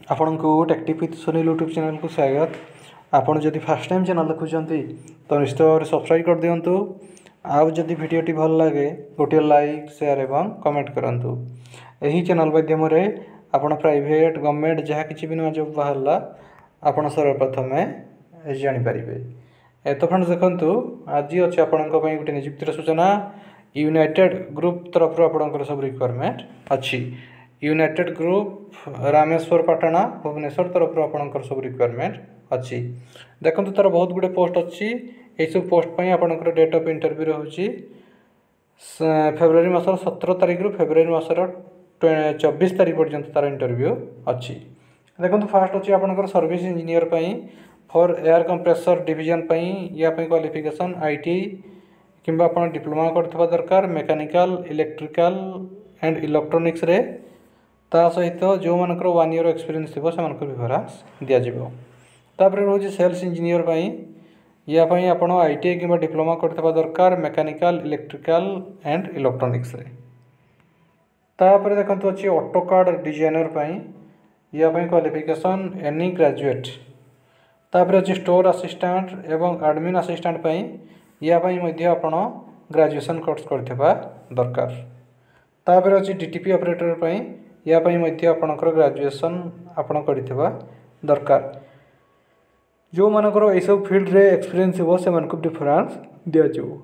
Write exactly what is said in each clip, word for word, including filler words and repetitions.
आपण को detective with Sunil YouTube channel को स्वागत। आपण जदि फर्स्ट टाइम चैनल देखुंती तो निश्चित भाव में सब्सक्राइब कर दिंतु। आउ जदि वीडियोटी भल लगे गोटे लाइक शेयर एवं कमेंट करंतु। यही चैनल माध्यम आपण प्राइवेट गवर्नमेंट जहाँ किसी भी नुआ जॉब बाहरला आपण सर्वप्रथम जानीपारे। तो फ्रेंड्स देखंतु आज अच्छे आपण गोटे नियुक्तिर सूचना यूनाइटेड ग्रुप तरफ आपंकर सब रिक्वायरमेंट अच्छी। यूनाइटेड ग्रुप रामेश्वर पाटना भुवनेश्वर तरफ आपंकर सब रिक्वायरमेंट अच्छी। देखो तार बहुत गुड़े पोस्ट अच्छी। ये सब पोस्ट पर आपंकर डेट ऑफ इंटरव्यू रोचे फेब्रुआरी मासर सतर तारिख रु फेब्रुआरी मासर चौबीस तारिख पर्यंत तार इंटरव्यू अच्छी। देखो फास्ट अच्छी आपंकर service engineer for air compressor division या क्वालिफिकेशन आईटी किंबा आप डिप्लोमा करथिबा दरकार मेकानिकल इलेक्ट्रिकल एंड इलेक्ट्रोनिक्स रे ता सहित जो मानकर वन ईयर एक्सपीरियंस थी से प्रिफरेंस दि जापर रोज सेल्स इंजीनियर या आपण आईटीआई किंबा डिप्लोमा करथिबा दरकार मेकानिकल इलेक्ट्रिकल एंड इलेक्ट्रोनिक्स रे। तापर देखंतु अछि ऑटोकाड डिजाइनर या क्वालिफिकेशन एनी ग्रेजुएट। तापर अछि स्टोर असिस्टेंट एवं एडमिन असिस्टेंट या आपण ग्रेजुएशन कोर्स करथिबा दरकार। तापर अछि डीटीपी ऑपरेटर या आपणकर ग्रेजुएशन आपण करथिबा दरकार। जो मानकर ए सब फील्ड रे एक्सपीरियंस हो से मानक डिफरेंस दिया जाऊ।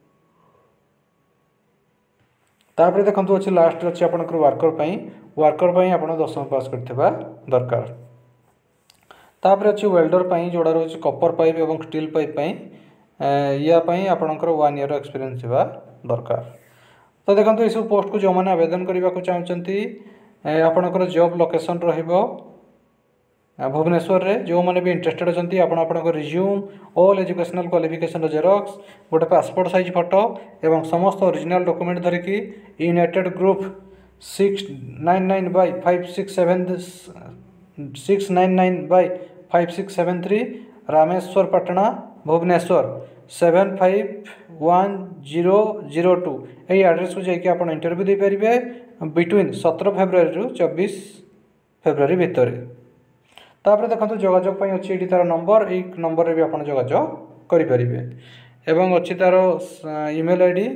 तापर देखंतु अछि लास्ट अछि आपणकर वर्कर पई वर्कर पई आपण दसम पास करथिबा दरकार। तापर अछि वेल्डर पई जोड़ा रोज कॉपर पाइप एवं स्टील पाइप पई या पई आपणकर वन ईयर एक्सपीरियंस होबा दरकार। तो देखंतु ए सब पोस्ट को जो माने आवेदन करबा को चाहउचंती आपणकर जॉब लोकेशन रहिबो भुवनेश्वर रे। जो माने भी इंटरेस्टेड अछंती आपण आपणकर resume all educational qualification xerox गोटे पासपोर्ट साइज फोटो एवं समस्त ओरिजिनल डॉक्यूमेंट धरिकी united group six nine nine by five six seven six nine nine by five six seven three Rameshwar Patna Bhubaneswar seven five one zero zero two यही address को जाकि आप interview दे पारे between सतर February रु चौबीस फेब्रुआरी भितर। तापर देखो जोगाजोग अच्छी ये तार नंबर यही नंबर रे भी आप जोगाजोग करें एवं अच्छी तार email ID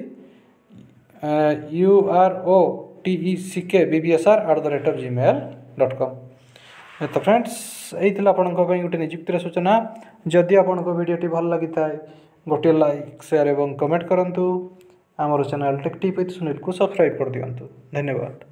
U R O T E C K B B S R at the rate of Gmail dot com. तो फ्रेंड्स यही आपण गोटे नियुक्तिर सूचना। जदि आपण वीडियोटी भल लगी था गोटे लाइक शेयर एवं कमेंट करंतु। आमर चैनल टेक्टिव विथ सुनील को सब्सक्राइब कर दियंतु। धन्यवाद।